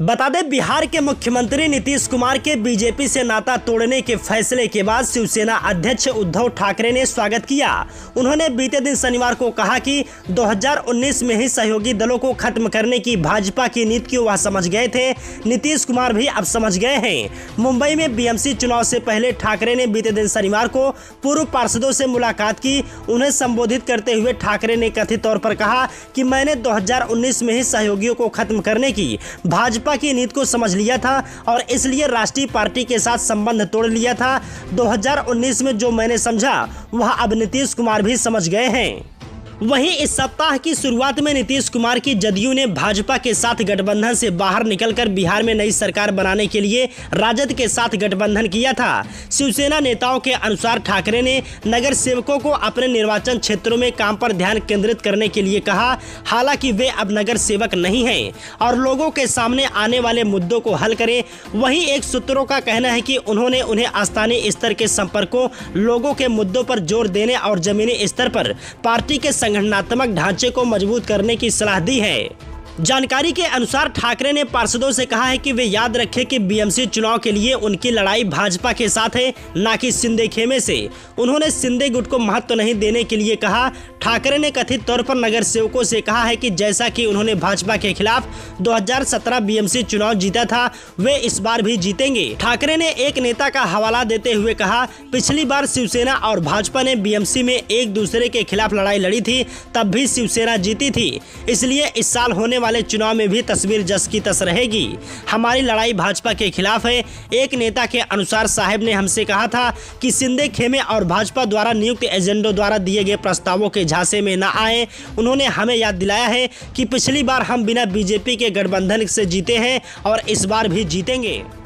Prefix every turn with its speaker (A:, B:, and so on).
A: बता दें, बिहार के मुख्यमंत्री नीतीश कुमार के बीजेपी से नाता तोड़ने के फैसले के बाद शिवसेना अध्यक्ष उद्धव ठाकरे ने स्वागत किया। उन्होंने बीते दिन शनिवार को कहा कि 2019 में ही सहयोगी दलों को खत्म करने की भाजपा की नीति को वह समझ गए थे। नीतीश कुमार भी अब समझ गए हैं। मुंबई में बीएमसी चुनाव से पहले ठाकरे ने बीते दिन शनिवार को पूर्व पार्षदों से मुलाकात की। उन्हें संबोधित करते हुए ठाकरे ने कथित तौर पर कहा कि मैंने 2019 में ही सहयोगियों को खत्म करने की भाजपा की नीति को समझ लिया था और इसलिए राष्ट्रीय पार्टी के साथ संबंध तोड़ लिया था। 2019 में जो मैंने समझा वह अब नीतीश कुमार भी समझ गए हैं। वहीं इस सप्ताह की शुरुआत में नीतीश कुमार की जदयू ने भाजपा के साथ गठबंधन से बाहर निकलकर बिहार में नई सरकार बनाने के लिए राजद के साथ गठबंधन किया था। शिवसेना नेताओं के अनुसार ठाकरे ने नगर सेवकों को अपने निर्वाचन क्षेत्रों में काम पर ध्यान केंद्रित करने के लिए कहा। हालांकि वे अब नगर सेवक नहीं हैं और लोगों के सामने आने वाले मुद्दों को हल करें। वहीं एक सूत्रों का कहना है कि उन्होंने उन्हें स्थानीय स्तर के संपर्कों, लोगों के मुद्दों पर जोर देने और जमीनी स्तर पर पार्टी के संगठनात्मक ढांचे को मजबूत करने की सलाह दी है। जानकारी के अनुसार ठाकरे ने पार्षदों से कहा है कि वे याद रखें कि बीएमसी चुनाव के लिए उनकी लड़ाई भाजपा के साथ है, न कि शिंदे खेमे से। उन्होंने शिंदे गुट को महत्व नहीं देने के लिए कहा। ठाकरे ने कथित तौर पर नगर सेवकों से कहा है कि जैसा कि उन्होंने भाजपा के खिलाफ 2017 बीएमसी चुनाव जीता था, वे इस बार भी जीतेंगे। ठाकरे ने एक नेता का हवाला देते हुए कहा, पिछली बार शिवसेना और भाजपा ने बीएमसी में एक दूसरे के खिलाफ लड़ाई लड़ी थी, तब भी शिवसेना जीती थी। इसलिए इस साल होने वाले चुनाव में भी तस्वीर जस की तस रहेगी। हमारी लड़ाई भाजपा के खिलाफ है। एक नेता के अनुसार साहब ने हमसे कहा था कि शिंदे खेमे और भाजपा द्वारा नियुक्त एजेंडों द्वारा दिए गए प्रस्तावों के झांसे में न आए। उन्होंने हमें याद दिलाया है कि पिछली बार हम बिना बीजेपी के गठबंधन से जीते हैं और इस बार भी जीतेंगे।